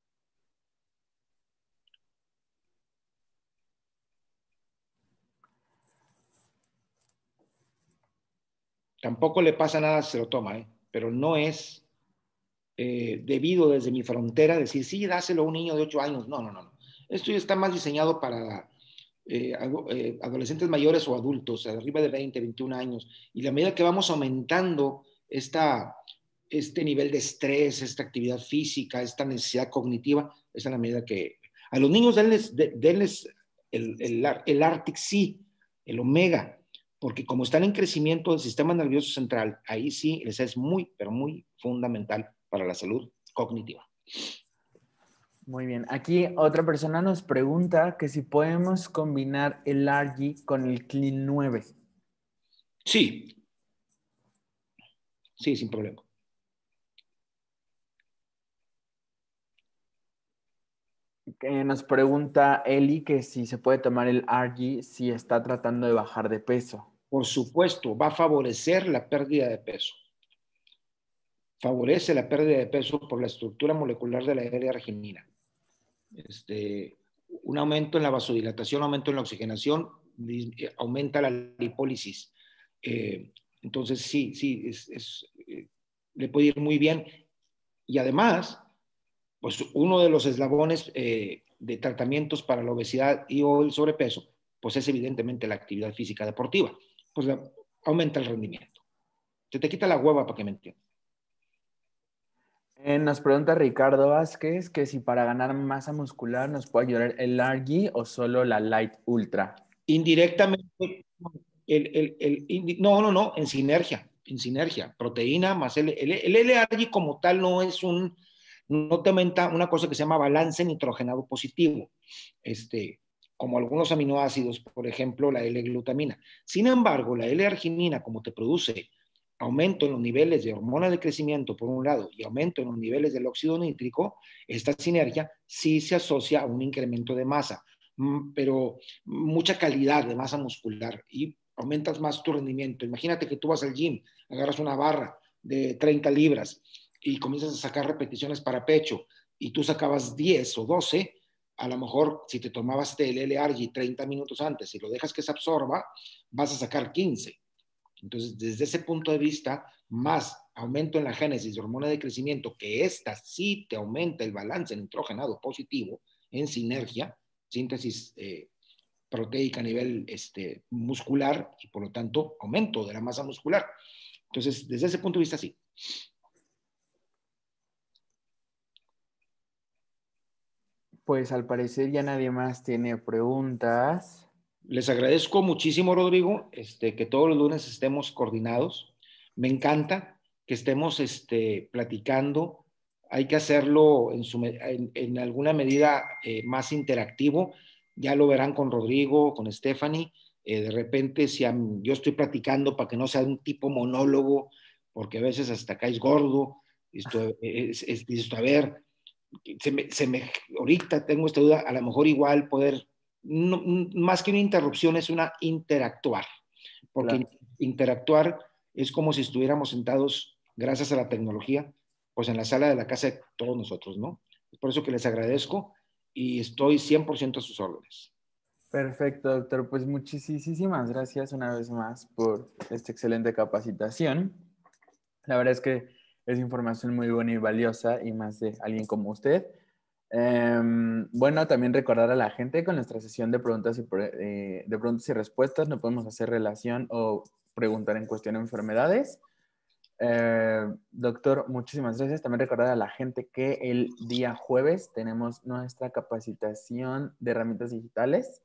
Tampoco le pasa nada si se lo toma, ¿eh? Pero no es eh, debido desde mi frontera decir, sí, dáselo a un niño de ocho años. No, no, no. no. Esto ya está más diseñado para eh, eh, adolescentes mayores o adultos, arriba de veinte, veintiún años. Y la medida que vamos aumentando esta, este nivel de estrés, esta actividad física, esta necesidad cognitiva, esa es la medida que... A los niños denles, denles el, el, el Arctic sí, el omega, porque como están en crecimiento del sistema nervioso central, ahí sí les es muy, pero muy fundamental para la salud cognitiva. Muy bien. Aquí otra persona nos pregunta que si podemos combinar el A R G con el Clean nueve. Sí, sí, sin problema. Eh, nos pregunta Eli que si se puede tomar el A R G si está tratando de bajar de peso. Por supuesto, va a favorecer la pérdida de peso. Favorece la pérdida de peso por la estructura molecular de la L-arginina. Este, un aumento en la vasodilatación, aumento en la oxigenación, aumenta la lipólisis. Eh, entonces, sí, sí, es, es, eh, le puede ir muy bien. Y además, pues uno de los eslabones eh, de tratamientos para la obesidad y o el sobrepeso, pues es evidentemente la actividad física deportiva. Pues la, aumenta el rendimiento. Se te quita la hueva para que me entiendas. Eh, nos pregunta Ricardo Vázquez que si para ganar masa muscular nos puede ayudar el A R G o solo la Light Ultra. Indirectamente, el, el, el, indi, no, no, no, en sinergia, en sinergia, proteína más el, el, el L A R G como tal no es un, no te aumenta una cosa que se llama balance nitrogenado positivo, este, como algunos aminoácidos, por ejemplo, la L-glutamina. Sin embargo, la L-arginina, como te produce aumento en los niveles de hormona de crecimiento, por un lado, y aumento en los niveles del óxido nítrico, esta sinergia sí se asocia a un incremento de masa, pero mucha calidad de masa muscular y aumentas más tu rendimiento. Imagínate que tú vas al gym, agarras una barra de treinta libras y comienzas a sacar repeticiones para pecho y tú sacabas diez o doce, a lo mejor si te tomabas el L-R G treinta minutos antes y lo dejas que se absorba, vas a sacar quince. Entonces, desde ese punto de vista, más aumento en la génesis de hormona de crecimiento, que esta sí te aumenta el balance nitrogenado positivo en sinergia, síntesis eh, proteica a nivel este, muscular y por lo tanto aumento de la masa muscular. Entonces, desde ese punto de vista, sí. Pues al parecer ya nadie más tiene preguntas. Les agradezco muchísimo, Rodrigo, este, que todos los lunes estemos coordinados. Me encanta que estemos este, platicando. Hay que hacerlo en, su, en, en alguna medida eh, más interactivo. Ya lo verán con Rodrigo, con Stephanie. Eh, de repente, si a, yo estoy platicando para que no sea un tipo monólogo, porque a veces hasta caes gordo. Esto, es, es, esto, a ver, se me, se me, ahorita tengo esta duda, a lo mejor igual poder no, más que una interrupción es una interactuar, porque claro. Interactuar es como si estuviéramos sentados, gracias a la tecnología, pues en la sala de la casa de todos nosotros, ¿no? Es por eso que les agradezco y estoy cien por ciento a sus órdenes. Perfecto, doctor. Pues muchísimas gracias una vez más por esta excelente capacitación. La verdad es que es información muy buena y valiosa y más de alguien como usted. Eh, bueno, también recordar a la gente con nuestra sesión de preguntas y, eh, de preguntas y respuestas, no podemos hacer relación o preguntar en cuestión de enfermedades. Eh, doctor, muchísimas gracias. También recordar a la gente que el día jueves tenemos nuestra capacitación de herramientas digitales.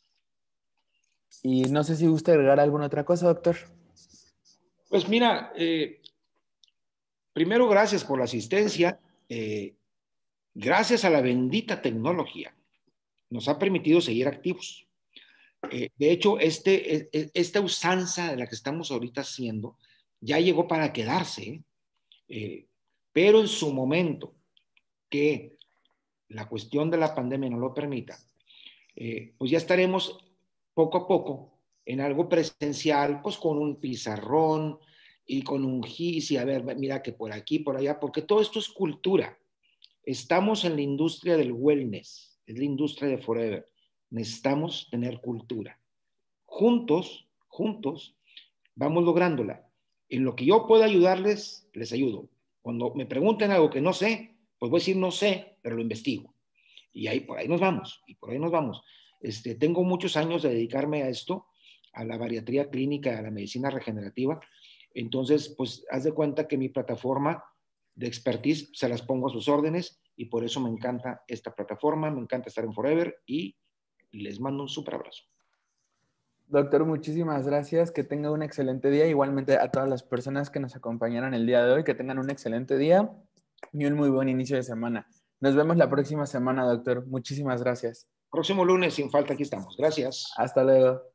Y no sé si gusta agregar alguna otra cosa, doctor. Pues mira, eh, primero gracias por la asistencia. Eh, gracias a la bendita tecnología nos ha permitido seguir activos. Eh, de hecho, este, esta usanza de la que estamos ahorita haciendo ya llegó para quedarse, eh, pero en su momento que la cuestión de la pandemia no lo permita, eh, pues ya estaremos poco a poco en algo presencial, pues con un pizarrón y con un gis y a ver, mira que por aquí, por allá, porque todo esto es cultura. Estamos en la industria del wellness, es la industria de forever. Necesitamos tener cultura. Juntos, juntos, vamos lográndola. En lo que yo pueda ayudarles, les ayudo. Cuando me pregunten algo que no sé, pues voy a decir no sé, pero lo investigo. Y ahí por ahí nos vamos, y por ahí nos vamos. Este, tengo muchos años de dedicarme a esto, a la bariatría clínica, a la medicina regenerativa. Entonces, pues haz de cuenta que mi plataforma de expertise se las pongo a sus órdenes y por eso me encanta esta plataforma, me encanta estar en Forever y les mando un súper abrazo. Doctor, muchísimas gracias. Que tenga un excelente día. Igualmente a todas las personas que nos acompañaron el día de hoy, que tengan un excelente día y un muy buen inicio de semana. Nos vemos la próxima semana, doctor. Muchísimas gracias. Próximo lunes, sin falta, aquí estamos. Gracias. Hasta luego.